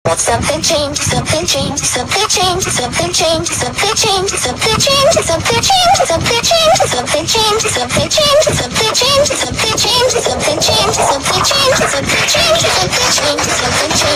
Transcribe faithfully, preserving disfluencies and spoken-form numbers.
Something changed, something changed, something changed, something changed, something changed, something changed, something changed, something changed, something changed, something changed, something changed, something changed, something changed, something changed, something changed, something changed, something changed, something changed.